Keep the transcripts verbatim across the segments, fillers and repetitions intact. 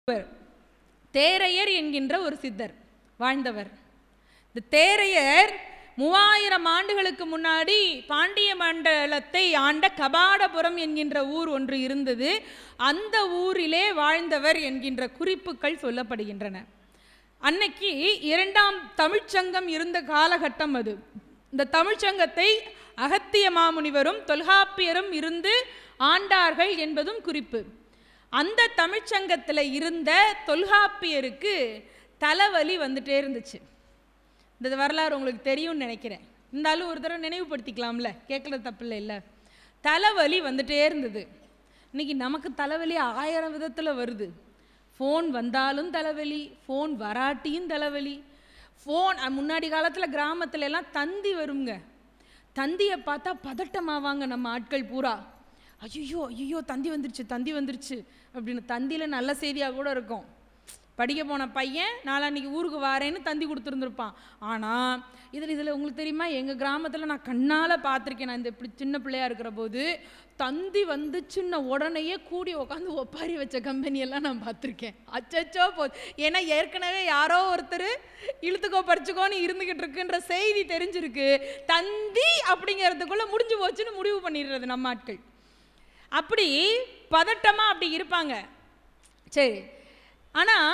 தேரையர் என்கின்ற ஒரு சித்தர் வாழ்ந்தவர். இந்த தேரையர் மூவாயிரம் ஆண்டுகளுக்கு முன்னாடி பாண்டிய மண்டலத்தை ஆண்ட கபாடபுரம் என்கின்ற ஊர் ஒன்று இருந்தது. அந்த ஊரிலே வாழ்ந்தவர் என்கின்ற குறிப்புகள் சொல்லப்படுகின்றன. அன்னைக்கு இரண்டாம் தமிழ்ச்சங்கம் இருந்த காலகட்டம் அது. இந்த தமிழ்ச்சங்கத்தை அகத்திய மாமுனிவரும் தொல்காப்பியரும் இருந்து ஆண்டார்கள் என்பதும் குறிப்பு. அந்த தமிழ்ச்சங்கத்தில் இருந்த தொல்காப்பியருக்கு தலைவலி வந்துட்டே இருந்துச்சு. இந்த வரலாறு உங்களுக்கு தெரியும்னு நினைக்கிறேன். இருந்தாலும் ஒரு தடவை நினைவுபடுத்திக்கலாம்ல, கேட்குறது தப்பில்லை இல்லை. தலைவலி வந்துட்டே இருந்தது. இன்றைக்கி நமக்கு தலைவலி ஆயிரம் விதத்தில் வருது. ஃபோன் வந்தாலும் தலைவலி, ஃபோன் வராட்டியும் தலைவலி. ஃபோன் முன்னாடி காலத்தில் கிராமத்துல எல்லாம் தந்தி வருங்க. தந்தியை பார்த்தா பதட்டமாவாங்க நம்ம ஆட்கள் பூரா. ஐயோ ஐயோ தந்தி வந்துருச்சு தந்தி வந்துருச்சு அப்படின்னு. தந்தியில் நல்ல செய்தியாக கூட இருக்கும். படிக்க போன பையன் நாளான்னைக்கு ஊருக்கு வாரேன்னு தந்தி கொடுத்துருந்துருப்பான். ஆனால் இதில் இதில் உங்களுக்கு தெரியுமா, எங்கள் கிராமத்தில் நான் கண்ணால் பார்த்துருக்கேன். நான் இந்த இப்படி சின்ன பிள்ளையாக இருக்கிற போது தந்தி வந்துச்சுன்ன உடனேயே கூடி உட்காந்து ஒப்பாரி வச்ச கம்பெனியெல்லாம் நான் பார்த்துருக்கேன். அச்சச்சோ போது. ஏன்னா ஏற்கனவே யாரோ ஒருத்தர் இழுத்துக்கோ பறிச்சுக்கோன்னு இருந்துக்கிட்டு இருக்குன்ற செய்தி தெரிஞ்சிருக்கு. தந்தி அப்படிங்கிறதுக்குள்ளே முடிஞ்சு போச்சுன்னு முடிவு பண்ணிடுறது நம்ம ஆட்கள். அப்படி பதட்டமாக அப்படி இருப்பாங்க. சரி, ஆனால்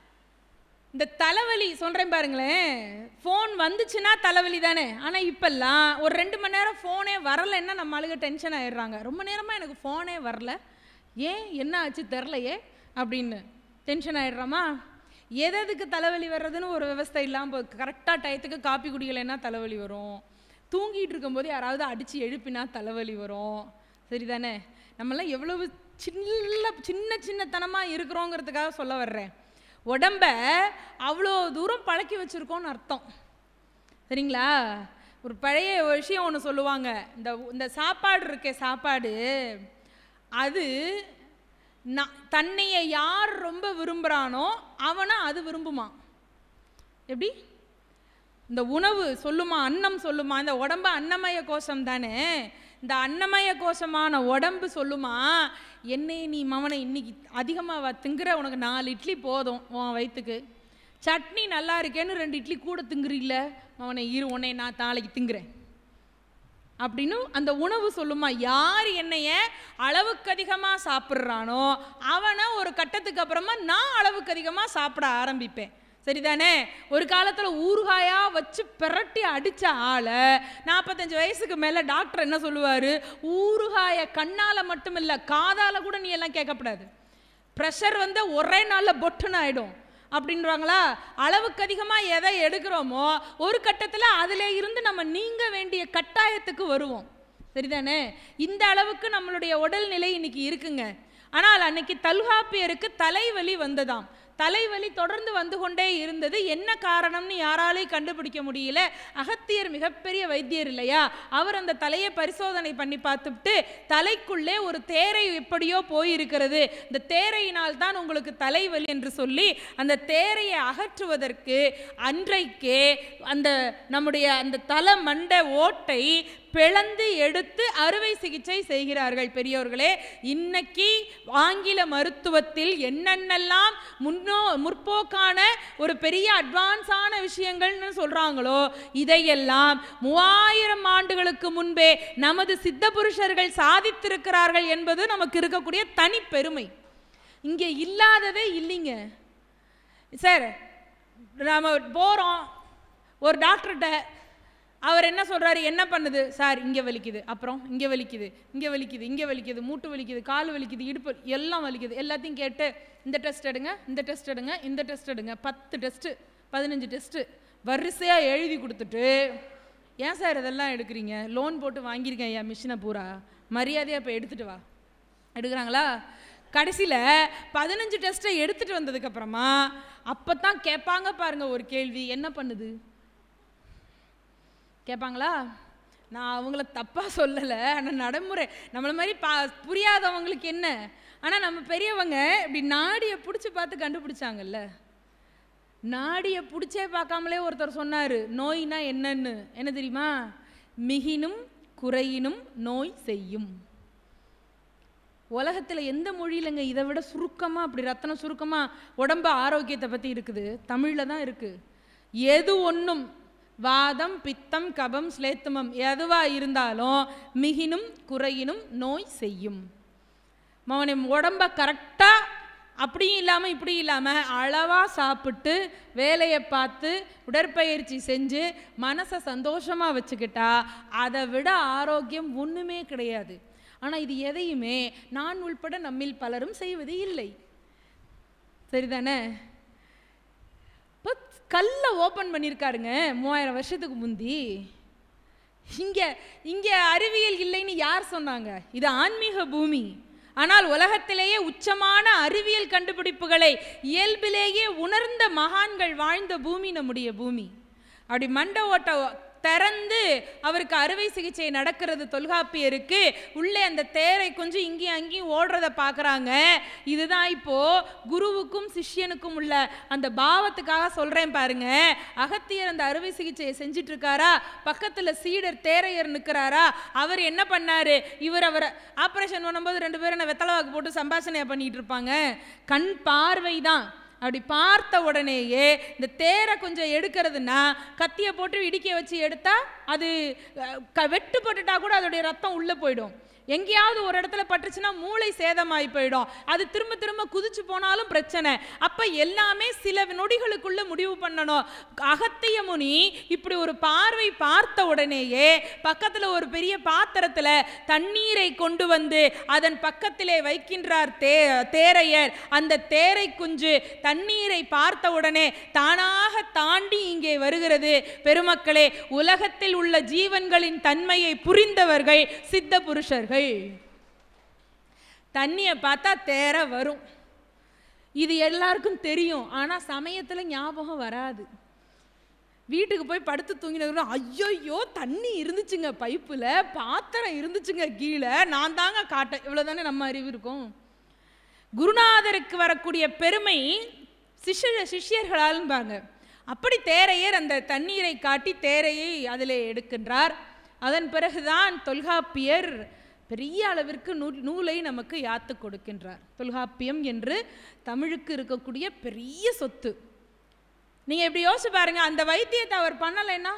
இந்த தலைவலி சொல்கிறேன் பாருங்களேன். ஃபோன் வந்துச்சுன்னா தலைவலி தானே. ஆனால் இப்போல்லாம் ஒரு ரெண்டு மணி நேரம் ஃபோனே வரலைன்னா நம்ம ஆளுங்க டென்ஷன் ஆகிடுறாங்க. ரொம்ப நேரமாக எனக்கு ஃபோனே வரல, ஏன் என்ன ஆச்சு தெரிலையே அப்படின்னு டென்ஷன் ஆகிடுறோமா. எதுக்கு தலைவலி வர்றதுன்னு ஒரு விவஸ்தை இல்லாமல் கரெக்டாக டயத்துக்கு காப்பி குடிக்கலைன்னா தலைவலி வரும். தூங்கிட்டு இருக்கும்போது யாராவது அடித்து எழுப்பினா தலைவலி வரும். சரிதானே? நம்மளாம் எவ்வளவு சின்ன சின்ன சின்னத்தனமாக இருக்கிறோங்கிறதுக்காக சொல்ல வர்றேன். உடம்ப அவ்வளோ தூரம் பழக்கி வச்சுருக்கோன்னு அர்த்தம். சரிங்களா? ஒரு பழைய விஷயம் ஒன்று சொல்லுவாங்க. இந்த இந்த சாப்பாடு இருக்கே, சாப்பாடு அது நான் தன்னையை யார் ரொம்ப விரும்புகிறானோ அவனை அது விரும்புமா. எப்படி? இந்த உணவு சொல்லுமா, அன்னம் சொல்லுமா. இந்த உடம்பு அன்னமய கோஷம் தானே. இந்த அன்னமய கோஷமான உடம்பு சொல்லுமா, என்னை நீ மவனை இன்னைக்கு அதிகமாக திங்குற, உனக்கு நாலு இட்லி போதும் உன் வயிற்றுக்கு. சட்னி நல்லா இருக்கேன்னு ரெண்டு இட்லி கூட திங்குறீல்ல, அவனை இரு உன்னை நான் நாளைக்கு திங்குறேன் அப்படின்னு அந்த உணவு சொல்லுமா. யார் என்னைய அளவுக்கு அதிகமாக சாப்பிட்றானோ அவனை ஒரு கட்டத்துக்கு அப்புறமா நான் அளவுக்கு அதிகமாக சாப்பிட ஆரம்பிப்பேன். சரிதானே? ஒரு காலத்தில் ஊறுகாயாக வச்சு பிரட்டி அடித்த ஆளை நாற்பத்தஞ்சு வயசுக்கு மேலே டாக்டர் என்ன சொல்லுவார், ஊறுகாயை கண்ணால் மட்டும் இல்லை காதால் கூட நீ எல்லாம் கேட்கக்கூடாது, ப்ரெஷர் வந்து ஒரே நாளில் பொட்டுன்னு ஆகிடும் அப்படின்றாங்களா. அளவுக்கு அதிகமாக எதை எடுக்கிறோமோ ஒரு கட்டத்தில் அதில் இருந்து நம்ம நீங்க வேண்டிய கட்டாயத்துக்கு வருவோம். சரிதானே? இந்த அளவுக்கு நம்மளுடைய உடல்நிலை இன்னைக்கு இருக்குங்க. ஆனால் அன்னைக்கு தொல்காப்பியருக்கு தலைவலி வந்ததாம். தலைவலி தொடர்ந்து வந்து கொண்டே இருந்தது. என்ன காரணம்னு யாராலையும் கண்டுபிடிக்க முடியல. அகத்தியர் மிகப்பெரிய வைத்தியர் இல்லையா, அவர் அந்த தலையை பரிசோதனை பண்ணி பார்த்துட்டு தலைக்குள்ளே ஒரு தேரை எப்படியோ போயிருக்கிறது, இந்த தேரையினால் தான் உங்களுக்கு தலைவலி என்று சொல்லி அந்த தேரையை அகற்றுவதற்கு அன்றைக்கே அந்த நம்முடைய அந்த தலை மண்டை ஓட்டை பிளந்து எடுத்து அறுவை சிகிச்சை செய்கிறார்கள் பெரியோர்களே. இன்னைக்கு ஆங்கில மருத்துவத்தில் என்னென்னலாம் முன்னோ முற்போக்கான ஒரு பெரிய அட்வான்ஸான விஷயங்கள்னு சொல்றாங்களோ இதையெல்லாம் மூவாயிரம் ஆண்டுகளுக்கு முன்பே நமது சித்த புருஷர்கள் சாதித்திருக்கிறார்கள் என்பது நமக்கு இருக்கக்கூடிய தனி பெருமை. இங்கே இல்லாததே இல்லைங்க சார். நம்ம போகிறோம் ஒரு டாக்டர்கிட்ட, அவர் என்ன சொல்கிறாரு, என்ன பண்ணுது சார், இங்கே வலிக்குது, அப்புறம் இங்கே வலிக்குது, இங்கே வலிக்குது, இங்கே வலிக்குது, மூட்டு வலிக்குது, கால் வலிக்குது, இடுப்பு எல்லாம் வலிக்குது. எல்லாத்தையும் கேட்டு இந்த டெஸ்ட் எடுங்க, இந்த டெஸ்ட் எடுங்க, இந்த டெஸ்ட் எடுங்க, பத்து டெஸ்ட்டு பதினஞ்சு டெஸ்ட்டு வரிசையாக எழுதி கொடுத்துட்டு, ஏன் சார் இதெல்லாம் எடுக்கிறீங்க, லோன் போட்டு வாங்கியிருக்கேன் ஐயா மிஷினை பூரா, மரியாதையாக இப்போ எடுத்துகிட்டு வா எடுக்கிறாங்களா. கடைசியில் பதினஞ்சு டெஸ்ட்டை எடுத்துகிட்டு வந்ததுக்கப்புறமா அப்போ தான் கேட்பாங்க பாருங்கள் ஒரு கேள்வி, என்ன பண்ணுது கேட்பாங்களா. நான் அவங்கள தப்பாக சொல்லலை, ஆனால் நடைமுறை நம்மளை மாதிரி பா புரியாதவங்களுக்கு என்ன. ஆனால் நம்ம பெரியவங்க இப்படி நாடியை பிடிச்சி பார்த்து கண்டுபிடிச்சாங்கல்ல. நாடியை பிடிச்சே பார்க்காமலே ஒருத்தர் சொன்னார் நோய்னா என்னன்னு. என்ன தெரியுமா? மிகினும் குறையினும் நோய் செய்யும். உலகத்தில் எந்த மொழியிலங்க இதை விட சுருக்கமாக அப்படி ரத்தனம் சுருக்கமாக உடம்பு ஆரோக்கியத்தை பற்றி இருக்குது? தமிழில் தான் இருக்குது. எது ஒன்றும் வாதம் பித்தம் கபம் ஸ்லேத்துமம் எதுவாக இருந்தாலும் மிகினும் குறையினும் நோய் செய்யும். மவனை உடம்ப கரெக்டாக அப்படியும் இல்லாமல் இப்படி இல்லாமல் அளவாக சாப்பிட்டு வேலையை பார்த்து உடற்பயிற்சி செஞ்சு மனசை சந்தோஷமாக வச்சுக்கிட்டா அதை விட ஆரோக்கியம் ஒன்றுமே கிடையாது. ஆனால் இது எதையுமே நான் உள்பட நம்மில் பலரும் செய்வது இல்லை. சரிதானே? இப்போ கல்லை ஓப்பன் பண்ணியிருக்காருங்க மூவாயிரம் வருஷத்துக்கு முந்தி. இங்கே இங்கே அறிவியல் இல்லைன்னு யார் சொன்னாங்க? இது ஆன்மீக பூமி. ஆனால் உலகத்திலேயே உச்சமான அறிவியல் கண்டுபிடிப்புகளை இயல்பிலேயே உணர்ந்த மகான்கள் வாழ்ந்த பூமி நம்முடைய பூமி. அப்படி மண்ட ஓட்ட திறந்து அவருக்கு அறுவை சிகிச்சை நடக்கிறது தொல்காப்பியருக்கு. உள்ளே அந்த தேரை கொஞ்சம் இங்கேயும் அங்கேயும் ஓடுறத பார்க்குறாங்க. இதுதான் இப்போ குருவுக்கும் சிஷ்யனுக்கும் உள்ள அந்த பாவத்துக்காக சொல்கிறேன் பாருங்க. அகத்தியர் அந்த அறுவை சிகிச்சையை செஞ்சிட்டு இருக்காரா, பக்கத்தில் சீடர் தேரையர் நிற்கிறாரா. அவர் என்ன பண்ணாரு? இவர் அவரை ஆப்ரேஷன் பண்ணும்போது ரெண்டு பேரும் என்ன வெத்தலைவாக்கு போட்டு சம்பாஷணையாக பண்ணிட்டு இருப்பாங்க. கண் பார்வை தான். அப்படி பார்த்த உடனேயே இந்த தேரை கொஞ்சம் எடுக்கிறதுனா கத்தியை போட்டு இடிக்க வச்சு எடுத்தா அது வெட்டு போட்டுட்டா கூட அதோடைய ரத்தம் உள்ளே போயிடும். எங்கேயாவது ஒரு இடத்துல பட்டுச்சுன்னா மூளை சேதமாகி போயிடும். அது திரும்ப திரும்ப குதிச்சு போனாலும் பிரச்சனை. அப்போ எல்லாமே சில நொடிகளுக்குள்ள முடிவு பண்ணணும். அகத்திய முனி இப்படி ஒரு பார்வை பார்த்த உடனேயே பக்கத்தில் ஒரு பெரிய பாத்திரத்தில் தண்ணீரை கொண்டு வந்து அதன் பக்கத்திலே வைக்கின்றார் தே தேரையர். அந்த தேரை குஞ்சு தண்ணீரை பார்த்த உடனே தானாக தாண்டி இங்கே வருகிறது. பெருமக்களே, உலகத்தில் உள்ள ஜீவன்களின் தன்மையை புரிந்தவர்கள் சித்த புருஷர்கள். தண்ணியை பார்த்தா தேர வரும். இது எல்லாருக்கும் தெரியும். ஆனால் சமயத்தில் ஞாபகம் வராது. வீட்டுக்கு போய் படுத்து தூங்கின ஐயோ தண்ணி இருந்துச்சுங்க பைப்பில், பாத்திரம் இருந்துச்சுங்க கீழே, நான் தாங்க காட்டேன். இவ்வளோதானே நம்ம அறிவு இருக்கும். குருநாதருக்கு வரக்கூடிய பெருமை சிஷ்ய சிஷ்யர்களால்பாங்க. அப்படி தேரையர் அந்த தண்ணீரை காட்டி தேரையை அதில் எடுக்கின்றார். அதன் பிறகுதான் தொல்காப்பியர் பெரிய அளவிற்கு நூ நூலை நமக்கு யாத்து கொடுக்கின்றார். தொல்காப்பியம் என்று தமிழுக்கு இருக்கக்கூடிய பெரிய சொத்து. நீங்கள் எப்படி யோசிச்சு பாருங்க. அந்த வைத்தியத்தை அவர் பண்ணலைன்னா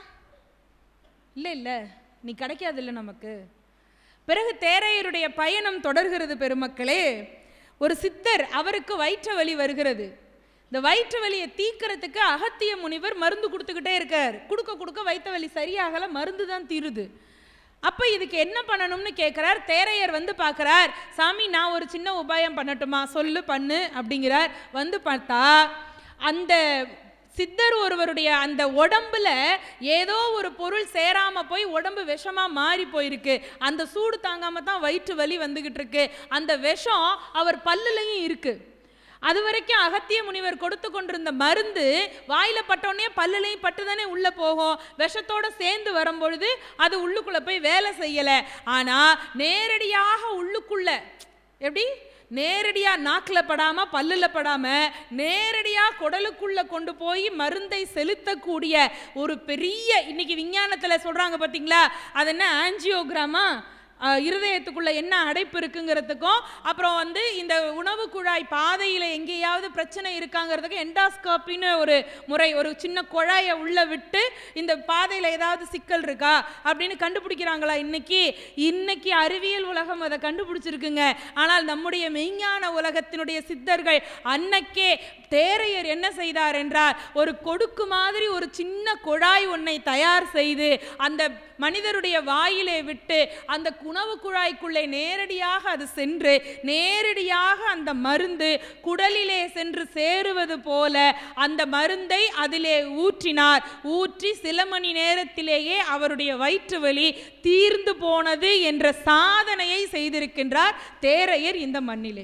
இல்லை இல்லை நீ கிடைக்காது இல்லை நமக்கு. பிறகு தேரையருடைய பயணம் தொடர்கிறது. பெருமக்களே, ஒரு சித்தர், அவருக்கு வயிற்று வலி வருகிறது. இந்த வயிற்று வலியை தீக்கிறதுக்கு அகத்திய முனிவர் மருந்து கொடுத்துக்கிட்டே இருக்கார். கொடுக்க கொடுக்க வயிற்று வலி சரியாகலை, மருந்து தான் தீருது. அப்போ இதுக்கு என்ன பண்ணணும்னு கேட்குறார். தேரையர் வந்து பார்க்குறார். சாமி, நான் ஒரு சின்ன உபாயம் பண்ணட்டுமா? சொல்லு, பண்ணு அப்படிங்கிறார். வந்து பார்த்தா அந்த சித்தர் ஒருவருடைய அந்த உடம்புல ஏதோ ஒரு பொருள் சேராம போய் உடம்பு விஷமா மாறி போயிருக்கு. அந்த சூடு தாங்காம தான் வயிற்று வலி வந்துகிட்டு இருக்கு. அந்த விஷம் அவர் பல்லுலையும் இருக்கு. அது வரைக்கும் அகத்திய முனிவர் கொடுத்து கொண்டிருந்த மருந்து வாயில பட்டோடனே பல்லுலையும் பட்டு தானே உள்ள போகும். விஷத்தோட சேர்ந்து வரும்பொழுது அது உள்ளுக்குள்ள போய் வேலை செய்யலை. ஆனா நேரடியாக உள்ளுக்குள்ள எப்படி நேரடியாக நாக்கில் படாமல் பல்லில் படாமல் நேரடியாக குடலுக்குள்ளே கொண்டு போய் மருந்தை செலுத்தக்கூடிய ஒரு பெரிய, இன்னைக்கு விஞ்ஞானத்தில் சொல்கிறாங்க பார்த்தீங்களா, அது என்ன ஆஞ்சியோகிராமா, இருதயத்துக்குள்ள என்ன அடைப்பு இருக்குங்கிறதுக்கும், அப்புறம் வந்து இந்த உணவு குழாய் பாதையில் எங்கேயாவது பிரச்சனை இருக்காங்கிறதுக்கு எண்டாஸ்கோப்பின்னு ஒரு முறை, ஒரு சின்ன குழாயை உள்ள விட்டு இந்த பாதையில் ஏதாவது சிக்கல் இருக்கா அப்படின்னு கண்டுபிடிக்கிறாங்களா இன்னைக்கு. இன்னைக்கு அறிவியல் உலகம் அதை கண்டுபிடிச்சிருக்குங்க. ஆனால் நம்முடைய மெய்ஞான உலகத்தினுடைய சித்தர்கள் அன்னைக்கே தேரையர் என்ன செய்தார் என்றால், ஒரு கொடுக்கு மாதிரி ஒரு சின்ன குழாய் ஒன்றை தயார் செய்து அந்த மனிதருடைய வாயிலே விட்டு அந்த உணவு குழாய்க்குள்ளே நேரடியாக அது சென்று நேரடியாக அந்த மருந்து குடலிலே சென்று சேருவது போல அந்த மருந்தை அதிலே ஊற்றினார். ஊற்றி சில மணி நேரத்திலேயே அவருடைய வயிற்று வலி தீர்ந்து போனது என்ற சாதனையை செய்திருக்கின்றார் தேரையர் இந்த மண்ணிலே.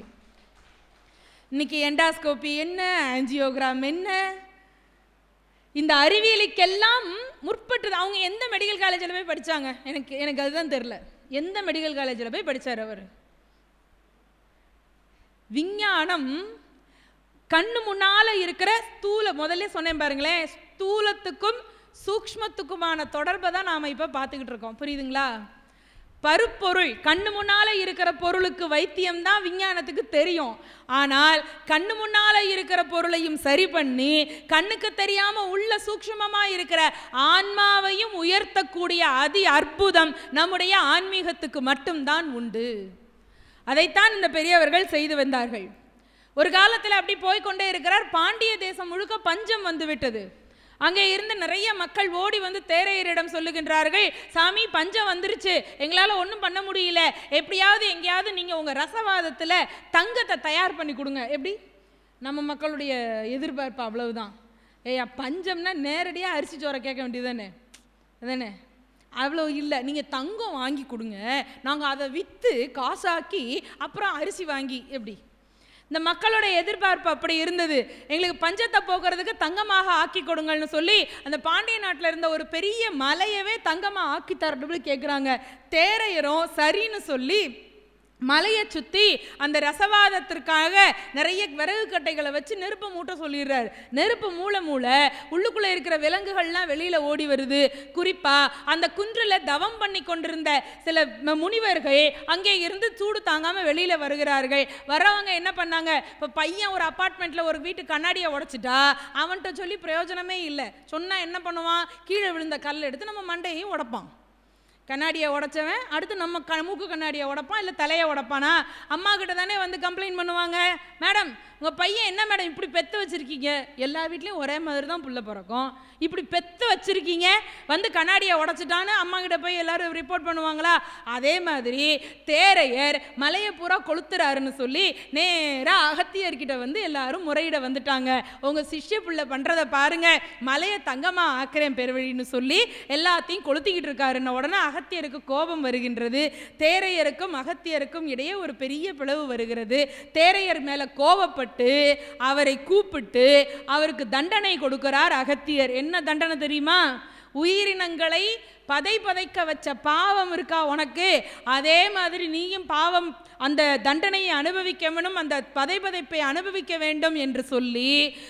இன்னைக்கு எண்டாஸ்கோபி என்ன, ஆஞ்சியோகிராம் என்ன, இந்த அறிவியலுக்கெல்லாம் முற்பட்டு அவங்க எந்த மெடிக்கல் காலேஜில் போய் படித்தாங்க? எனக்கு எனக்கு அதுதான் தெரில. எந்த மெடிக்கல் காலேஜில் போய் படித்தார் அவர்? விஞ்ஞானம் கண்ணு முன்னால் இருக்கிற ஸ்தூல, முதல்ல சொன்னேன் பாருங்களேன், ஸ்தூலத்துக்கும் சூக்ஷ்மத்துக்குமான தொடர்பை தான் நாம் இப்போ பார்த்துக்கிட்டு இருக்கோம். புரியுதுங்களா? பருப்பொருள் கண்ணு முன்னால இருக்கிற பொருளுக்கு வைத்தியம் தான் விஞ்ஞானத்துக்கு தெரியும். ஆனால் கண்ணு முன்னால இருக்கிற பொருளையும் சரி பண்ணி கண்ணுக்கு தெரியாம உள்ள சூக்ஷ்மமா இருக்கிற ஆன்மாவையும் உயர்த்தக்கூடிய அதி அற்புதம் நம்முடைய ஆன்மீகத்துக்கு மட்டும்தான் உண்டு. அதைத்தான் இந்த பெரியவர்கள் செய்து வந்தார்கள். ஒரு காலத்தில் அப்படி போய்கொண்டே இருக்கிறார். பாண்டிய தேசம் முழுக்க பஞ்சம் வந்து விட்டது. அங்கே இருந்து நிறைய மக்கள் ஓடி வந்து தேரையரிடம் சொல்லுகின்றார்கள், சாமி பஞ்சம் வந்துருச்சு, எங்களால் ஒன்றும் பண்ண முடியல, எப்படியாவது எங்கேயாவது நீங்கள் உங்கள் ரசவாதத்தில் தங்கத்தை தயார் பண்ணி கொடுங்க. எப்படி? நம்ம மக்களுடைய எதிர்பார்ப்பு அவ்வளவுதான். ஏயா பஞ்சம்னா நேரடியாக அரிசி சோறை கேட்க வேண்டியது தானே அதானே? அவ்வளோ இல்லை, நீங்கள் தங்கம் வாங்கி கொடுங்க, நாங்கள் அதை விற்று காசாக்கி அப்புறம் அரிசி வாங்கி. எப்படி? இந்த மக்களுடைய எதிர்பார்ப்பு அப்படி இருந்தது. எங்களுக்கு பஞ்சத்தை போக்குறதுக்கு தங்கமாக ஆக்கி கொடுங்கள்னு சொல்லி அந்த பாண்டிய நாட்டில் இருந்த ஒரு பெரிய மலையவே தங்கமாக ஆக்கி தரட்டு கேட்குறாங்க. தேரையரும் சரின்னு சொல்லி மலையை சுற்றி அந்த ரசவாதத்திற்காக நிறைய விறகு கட்டைகளை வச்சு நெருப்பு மூட்ட சொல்லிடுறாரு. நெருப்பு மூளை மூளை உள்ளுக்குள்ளே இருக்கிற விலங்குகள்லாம் வெளியில் ஓடி வருது. குறிப்பாக அந்த குன்றில் தவம் பண்ணி கொண்டிருந்த சில முனிவர்கள் அங்கே இருந்து சூடு தாங்காமல் வெளியில் வருகிறார்கள். வரவங்க என்ன பண்ணாங்க, இப்போ பையன் ஒரு அப்பார்ட்மெண்ட்டில் ஒரு வீட்டு கண்ணாடியை உடைச்சிட்டா அவன்கிட்ட சொல்லி பிரயோஜனமே இல்லை. சொன்னால் என்ன பண்ணுவான், கீழே விழுந்த கல் எடுத்து நம்ம மண்டையையும் உடைப்பான். கண்ணாடியை உடைச்சவன் அடுத்து நம்ம க மூக்கு கண்ணாடியை உடைப்பான், இல்லை தலையை உடைப்பானா? அம்மா கிட்ட தானே வந்து கம்ப்ளைண்ட் பண்ணுவாங்க, மேடம் உங்கள் பையன் என்ன மேடம் இப்படி பெற்று வச்சுருக்கீங்க? எல்லா வீட்லேயும் ஒரே மாதிரி தான் புள்ள பிறக்கும், இப்படி பெற்று வச்சுருக்கீங்க, வந்து கண்ணாடியை உடைச்சிட்டான்னு அம்மா கிட்ட போய் எல்லோரும் ரிப்போர்ட் பண்ணுவாங்களா? அதே மாதிரி தேரையர் மலையை பூரா கொளுத்துறாருன்னு சொல்லி நேராக அகத்தியர்கிட்ட வந்து எல்லாரும் முறையிட வந்துட்டாங்க. உங்கள் சிஷ்ய பிள்ளை பண்ணுறதை பாருங்கள், மலையை தங்கமாக ஆக்கிறேன் பெருவழின்னு சொல்லி எல்லாத்தையும் கொளுத்திக்கிட்டு இருக்காருன்ன உடனே அகத்தியருக்கு கோபம் வருகின்றது. தேரையருக்கும் அகத்தியருக்கும் இடையே ஒரு பெரிய பிளவு வருகிறது. தேரையர் மேலே கோபப்பட்டு அவரை கூப்பிட்டு அவருக்கு தண்டனை கொடுக்கிறார் அகத்தியர். என்ன தண்டனை தெரியுமா? உயிரினங்களை பதை பதைக்க வச்ச பாவம் இருக்கா உனக்கு, அதே மாதிரி நீயும் பாவம் அந்த தண்டனையை அனுபவிக்க வேண்டும், அந்த பதை பதைப்பை அனுபவிக்க வேண்டும் என்று சொல்லி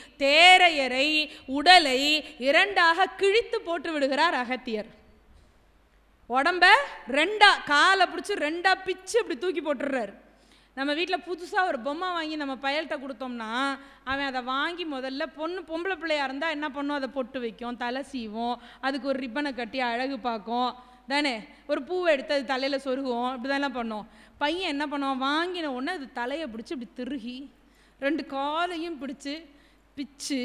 தேரையரை உடலை இரண்டாக கிழித்து போட்டு விடுகிறார் அகத்தியர். உடம்ப ரெண்டா காலை பிடிச்சி ரெண்டா பிச்சு அப்படி தூக்கி போட்டுடுறாரு. நம்ம வீட்டில் புதுசாக ஒரு பொம்மை வாங்கி நம்ம பயல்கிட்ட கொடுத்தோம்னா அவன் அதை வாங்கி முதல்ல பொண்ணு பொம்பளை பிள்ளையாக இருந்தால் என்ன பண்ணும், அதை பொட்டு வைக்கும், தலை சீவும், அதுக்கு ஒரு ரிப்பனை கட்டி அழகு பார்க்கும் தானே, ஒரு பூவை எடுத்து அது தலையில் சொருகும், இப்படி தானே பண்ணும். பையன் என்ன பண்ணுவான், வாங்கின உடனே அது தலையை பிடிச்சி இப்படி திருகி ரெண்டு காலையும் பிடிச்சி பிச்சு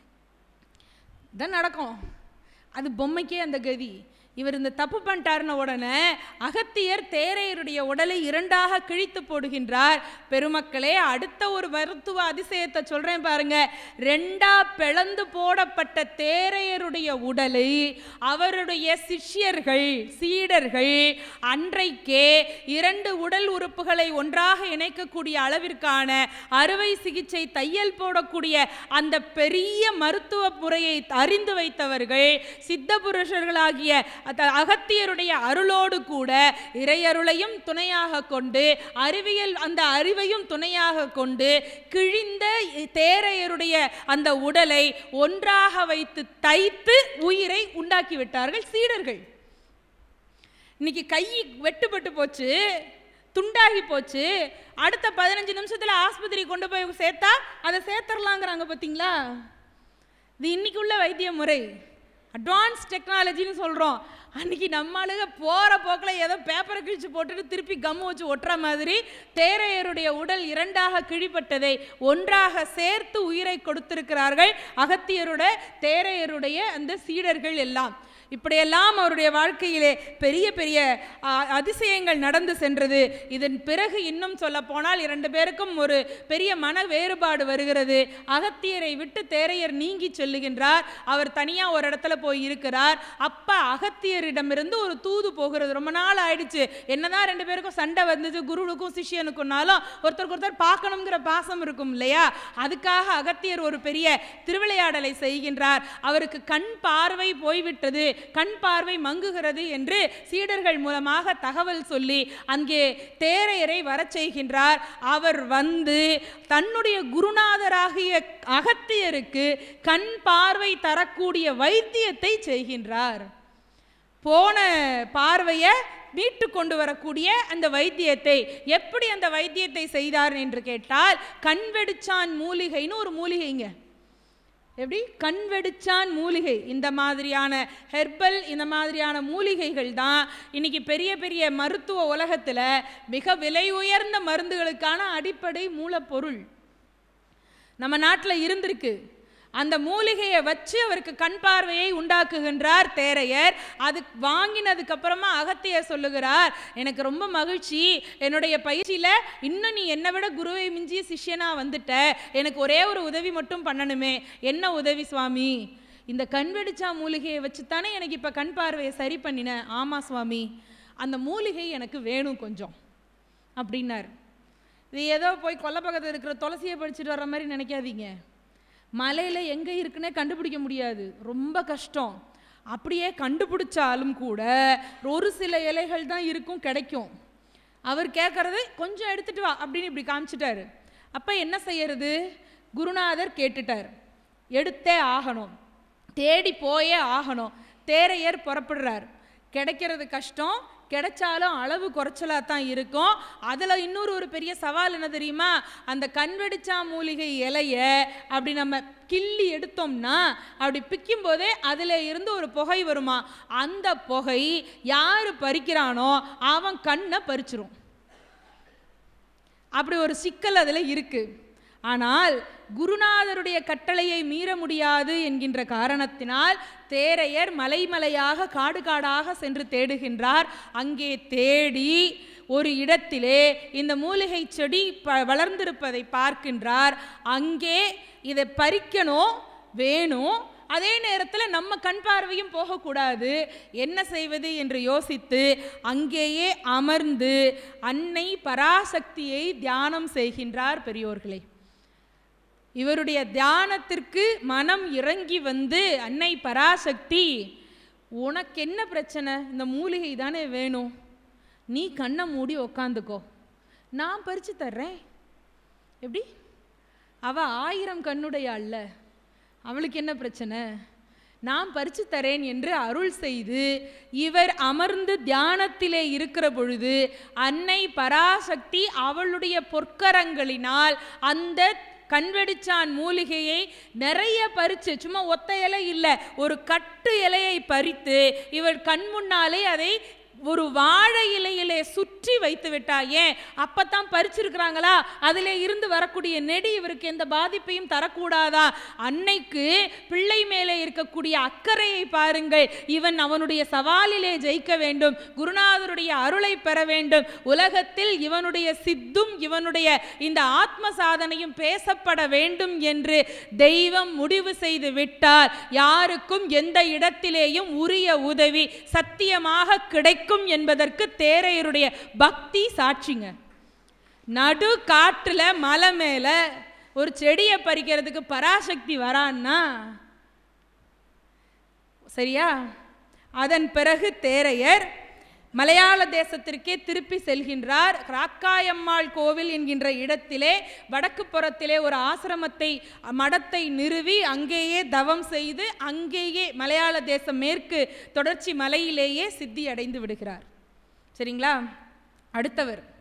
தான் நடக்கும். அது பொம்மைக்கே அந்த கதி. இவர் இந்த தப்பு பண்ணிட்டாருன உடனே அகத்தியர் தேரையருடைய உடலை இரண்டாக கிழித்து போடுகின்றார். பெருமக்களே, அடுத்த ஒரு மருத்துவ அதிசயத்தை சொல்றேன் பாருங்க. ரெண்டா பிளந்து போடப்பட்ட தேரையருடைய உடலை அவருடைய சிஷ்யர்கள் சீடர்கள் அன்றைக்கே இரண்டு உடல் உறுப்புகளை ஒன்றாக இணைக்கக்கூடிய அளவிற்கான அறுவை சிகிச்சை தையல் போடக்கூடிய அந்த பெரிய மருத்துவ முறையை அறிந்து வைத்தவர்கள் சித்த புருஷர்களாகிய அகத்தியருடைய அருளோடு கூட இறையருளையும் துணையாக கொண்டு அறிவியல் அந்த அறிவையும் துணையாக கொண்டு கிழிந்த தேரையருடைய அந்த உடலை ஒன்றாக வைத்து தைத்து உயிரை உண்டாக்கி விட்டார்கள் சீடர்கள். இன்னைக்கு கை வெட்டுப்பட்டு போச்சு, துண்டாகி போச்சு, அடுத்த பதினஞ்சு நிமிஷத்துல ஆஸ்பத்திரி கொண்டு போய் சேர்த்தா அதை சேர்த்தரலாங்கிறாங்க. பார்த்தீங்களா? இது இன்னைக்கு உள்ள வைத்திய முறை, அட்வான்ஸ் டெக்னாலஜின்னு சொல்கிறோம். அன்றைக்கி நம்மளுக்கு போகிற போக்கில் ஏதோ பேப்பரை கிழிச்சு போட்டுட்டு திருப்பி கம்மு வச்சு ஒட்டுற மாதிரி தேரையருடைய உடல் இரண்டாக கிழிப்பட்டதை ஒன்றாக சேர்த்து உயிரை கொடுத்திருக்கிறார்கள் அகத்தியருடைய தேரையருடைய அந்த சீடர்கள் எல்லாம். இப்படியெல்லாம் அவருடைய வாழ்க்கையிலே பெரிய பெரிய அதிசயங்கள் நடந்து சென்றது. இதன் பிறகு இன்னும் சொல்ல போனால் இரண்டு பேருக்கும் ஒரு பெரிய மன வேறுபாடு வருகிறது. அகத்தியரை விட்டு தேரையர் நீங்கி செல்லுகின்றார். அவர் தனியாக ஒரு இடத்துல போய் இருக்கிறார். அப்போ அகத்தியரிடமிருந்து ஒரு தூது போகிறது. ரொம்ப நாள் ஆயிடுச்சு, என்னதான் ரெண்டு பேருக்கும் சண்டை வந்துச்சு, குருவுக்கும் சிஷ்யனுக்கும்னாலும் ஒருத்தருக்கு ஒருத்தர் பார்க்கணுங்கிற பாசம் இருக்கும் இல்லையா? அதுக்காக அகத்தியர் ஒரு பெரிய திருவிளையாடலை செய்கின்றார். அவருக்கு கண் பார்வை போய்விட்டது, கண் பார்வை மங்குகிறது என்று சீடர்கள் மூலமாக தகவல் சொல்லி அங்கே தேரையரை வரச் செய்கின்றார். அவர் வந்து தன்னுடைய குருநாதராகிய அகத்தியருக்கு கண் பார்வை தரக்கூடிய வைத்தியத்தை செய்கின்றார். போன பார்வையை மீட்டு கொண்டு வரக்கூடிய அந்த வைத்தியத்தை எப்படி அந்த வைத்தியத்தை செய்தார் என்று கேட்டால், கண்வெடிச்சான் மூலிகைன்னு ஒரு மூலிகைங்க. எப்படி? கண்வெடிச்சான் மூலிகை. இந்த மாதிரியான ஹெர்பல், இந்த மாதிரியான மூலிகைகள் தான் இன்னைக்கு பெரிய பெரிய மருத்துவ உலகத்தில் மிக விலை உயர்ந்த மருந்துகளுக்கான அடிப்படை மூலப்பொருள் நம்ம நாட்டில் இருந்திருக்கு. அந்த மூலிகையை வச்சு அவருக்கு கண் பார்வையை உண்டாக்குகின்றார் தேரையர். அது வாங்கினதுக்கு அப்புறமா அகத்தியர் சொல்லுகிறார், எனக்கு ரொம்ப மகிழ்ச்சி, என்னுடைய பயிற்சியில் இன்னும் நீ என்னை விட குருவை மிஞ்சிய சிஷ்யனா வந்துட்ட, எனக்கு ஒரே ஒரு உதவி மட்டும் பண்ணணுமே. என்ன உதவி சுவாமி? இந்த கண்வெடிச்சா மூலிகையை வச்சு தானே எனக்கு இப்போ கண் பார்வையை சரி பண்ணினேன். ஆமாம் சுவாமி, அந்த மூலிகை எனக்கு வேணும் கொஞ்சம் அப்படின்னார். இது ஏதோ போய் கொல்லை பக்கத்தில் இருக்கிற துளசியை படிச்சுட்டு வர்ற மாதிரி நினைக்காதீங்க. மலையில் எங்கே இருக்குன்னே கண்டுபிடிக்க முடியாது, ரொம்ப கஷ்டம். அப்படியே கண்டுபிடிச்சாலும் கூட ஒரு சில இலைகள் தான் இருக்கும், கிடைக்கும். அவர் கேட்குறது கொஞ்சம் எடுத்துகிட்டு வா அப்படின்னு இப்படி காமிச்சிட்டாரு. அப்போ என்ன செய்யறது? குருநாதர் கேட்டுட்டார், எடுத்தே ஆகணும், தேடி போயே ஆகணும். தேரையர் புறப்படுறார். கிடைக்கிறது கஷ்டம், கிடைச்சாலும் அளவு குறைச்சலாக தான் இருக்கும். அதில் இன்னொரு ஒரு பெரிய சவால் என்ன தெரியுமா? அந்த கண்வெடிச்சா மூலிகை இலையை அப்படி நம்ம கிள்ளி எடுத்தோம்னா அப்படி பிக்கும் போதே அதில் இருந்து ஒரு புகை வருமா, அந்த புகை யார் பறிக்கிறானோ அவன் கண்ணை பறிச்சிரும். அப்படி ஒரு சிக்கல் அதில் இருக்கு. ஆனால் குருநாதருடைய கட்டளையை மீற முடியாது என்கின்ற காரணத்தினால் தேரையர் மலைமலையாக காடு காடாக சென்று தேடுகின்றார். அங்கே தேடி ஒரு இடத்திலே இந்த மூலிகை செடி ப வளர்ந்திருப்பதை பார்க்கின்றார். அங்கே இதை பறிக்கணும் வேணும், அதே நேரத்தில் நம்ம கண் பார்வையும் போகக்கூடாது, என்ன செய்வது என்று யோசித்து அங்கேயே அமர்ந்து அன்னை பராசக்தியை தியானம் செய்கின்றார். பெரியோர்களே, இவருடைய தியானத்திற்கு மனம் இறங்கி வந்து, அன்னை பராசக்தி, உனக்கு என்ன பிரச்சனை? இந்த மூலிகை தானே வேணும், நீ கண்ணை மூடி உக்காந்துக்கோ, நான் பறித்து தர்றேன். எப்படி? அவ ஆயிரம் கண்ணுடைய அல்ல, அவளுக்கு என்ன பிரச்சனை? நான் பறித்து தரேன் என்று அருள் செய்து இவர் அமர்ந்து தியானத்திலே இருக்கிற பொழுது அன்னை பராசக்தி அவளுடைய பொற்கரங்களினால் அந்த கண்வெடிச்சான் மூலிகையை நிறைய பறித்து, சும்மா ஒத்த இலை இல்லை, ஒரு கட்டு இலையை பறித்து இவர் கண் முன்னாலே அதை ஒரு வாழை இலையிலே சுற்றி வைத்து விட்டா. ஏன்? அப்பத்தான் பறிச்சிருக்கிறாங்களா, அதிலே இருந்து வரக்கூடிய நெடி இவருக்கு எந்த பாதிப்பையும் தரக்கூடாதா? அன்னைக்கு பிள்ளை மேலே இருக்கக்கூடிய அக்கறையை பாருங்கள். இவன் அவனுடைய சவாலிலே ஜெயிக்க வேண்டும், குருநாதருடைய அருளை பெற வேண்டும், உலகத்தில் இவனுடைய சித்தும் இவனுடைய இந்த ஆத்ம சாதனையும் பேசப்பட வேண்டும் என்று தெய்வம் முடிவு செய்து விட்டால் யாருக்கும் எந்த இடத்திலேயும் உரிய உதவி சத்தியமாக கிடைக்கும் என்பதற்கு தேரையருடைய பக்தி சாட்சிங்க. நடு காட்டுல மலை மேல ஒரு செடியை பறிக்கிறதுக்கு பராசக்தி வரான்னா சரியா? அதன் பிறகு தேரையர் மலையாள தேசத்திற்கே திருப்பி செல்கின்றார். ராக்காயம்மாள் கோவில் என்கின்ற இடத்திலே வடக்கு புறத்திலே ஒரு ஆசிரமத்தை மடத்தை நிறுவி அங்கேயே தவம் செய்து அங்கேயே மலையாள தேசம் மேற்கு தொடர்ச்சி மலையிலேயே சித்தி அடைந்து விடுகிறார். சரிங்களா? அடுத்தவர்